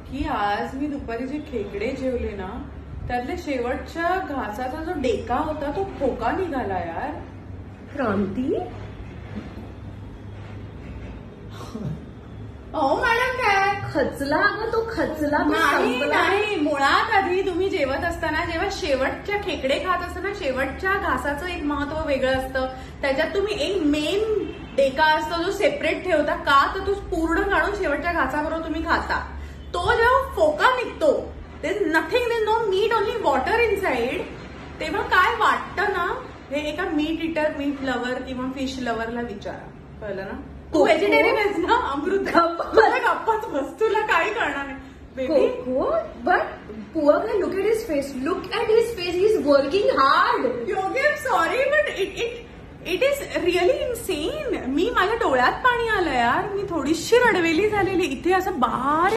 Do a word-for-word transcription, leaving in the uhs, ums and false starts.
की आज मी दुपारी जे खेकडे जेवले ना त्यातल्या शेवटच्या घासाचा जो डेका होता तो खोका निघाला यार. क्रांती हो मॅडम काय खचला अगं तो खचला नाही नाही. मुळात आधी तुम्ही जेवत असताना जेव्हा शेवटच्या खेकडे खात असताना शेवटच्या घासाचं एक महत्व वेगळं असतं. त्याच्यात तुम्ही एक मेन डेका असतो जो सेपरेट ठेवता का तर तो पूर्ण काढून शेवटच्या घासाबरोबर तुम्ही खाता. तो जेव्हा फोका निघतो there is nothing, there no meat, only water inside. तेव्हा काय वाटतं ना हे एका मीट इटर मीट लवर किंवा फिश लव्हरला विचारा. कळलं ना. तू व्हेजिटेरियन आहेस ना अमृत. गप्पाच बस, तुला काही कळणार नाही baby. But poor guy, look at his face, look at his face, he is working hard. Yogesh sorry but it it it is really insane. मी माझ्या डोळ्यात पाणी आलं यार. मी थोडीशी रडवेली झालेली इथे असं बाहेर